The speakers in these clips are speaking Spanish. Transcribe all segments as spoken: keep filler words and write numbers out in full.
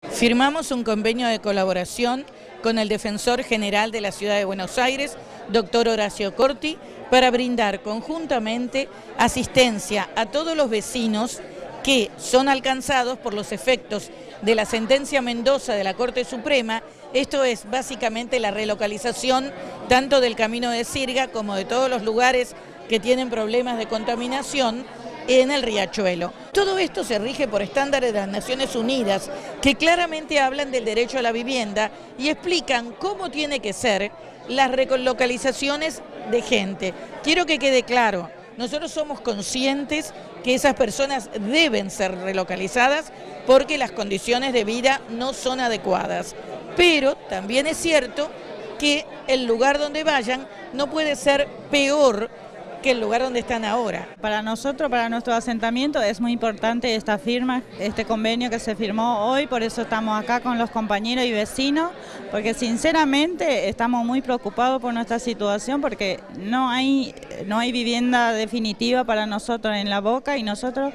Firmamos un convenio de colaboración con el Defensor General de la Ciudad de Buenos Aires, doctor Horacio Corti, para brindar conjuntamente asistencia a todos los vecinos que son alcanzados por los efectos de la sentencia Mendoza de la Corte Suprema. Esto es básicamente la relocalización tanto del Camino de Sirga como de todos los lugares que tienen problemas de contaminación en el Riachuelo. Todo esto se rige por estándares de las Naciones Unidas que claramente hablan del derecho a la vivienda y explican cómo tiene que ser las relocalizaciones de gente. Quiero que quede claro, nosotros somos conscientes que esas personas deben ser relocalizadas porque las condiciones de vida no son adecuadas. Pero también es cierto que el lugar donde vayan no puede ser peor que el lugar donde están ahora. Para nosotros, para nuestro asentamiento, es muy importante esta firma, este convenio que se firmó hoy, por eso estamos acá con los compañeros y vecinos, porque sinceramente estamos muy preocupados por nuestra situación, porque no hay, no hay vivienda definitiva para nosotros en La Boca y nosotros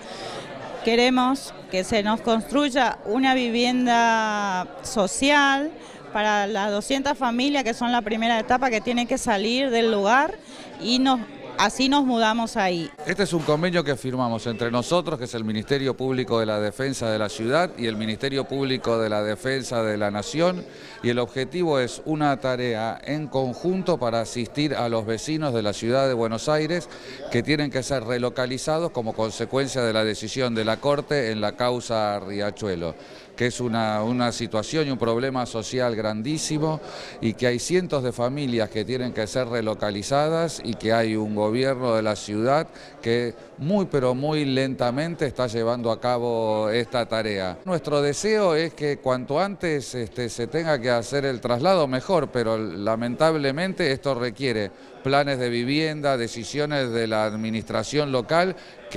queremos que se nos construya una vivienda social para las doscientas familias que son la primera etapa que tienen que salir del lugar y nos Así nos mudamos ahí. Este es un convenio que firmamos entre nosotros, que es el Ministerio Público de la Defensa de la Ciudad y el Ministerio Público de la Defensa de la Nación, y el objetivo es una tarea en conjunto para asistir a los vecinos de la Ciudad de Buenos Aires que tienen que ser relocalizados como consecuencia de la decisión de la Corte en la causa Riachuelo, que es una, una situación y un problema social grandísimo y que hay cientos de familias que tienen que ser relocalizadas y que hay un gobierno de la ciudad que muy pero muy lentamente está llevando a cabo esta tarea. Nuestro deseo es que cuanto antes este, se tenga que hacer el traslado mejor, pero lamentablemente esto requiere planes de vivienda, decisiones de la administración local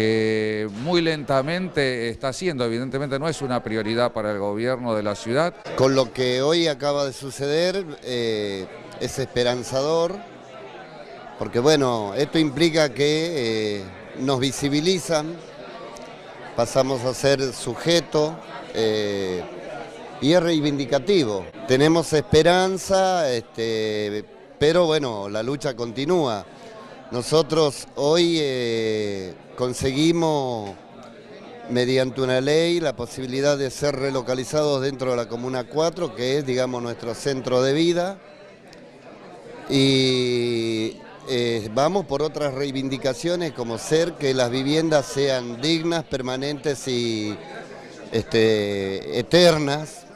que muy lentamente está haciendo. Evidentemente no es una prioridad para el gobierno de la ciudad. Con lo que hoy acaba de suceder eh, es esperanzador, porque bueno, esto implica que eh, nos visibilizan, pasamos a ser sujeto eh, y es reivindicativo. Tenemos esperanza, este, pero bueno, la lucha continúa. Nosotros hoy eh, conseguimos, mediante una ley, la posibilidad de ser relocalizados dentro de la Comuna cuatro, que es, digamos, nuestro centro de vida. Y eh, vamos por otras reivindicaciones, como ser que las viviendas sean dignas, permanentes y este, eternas.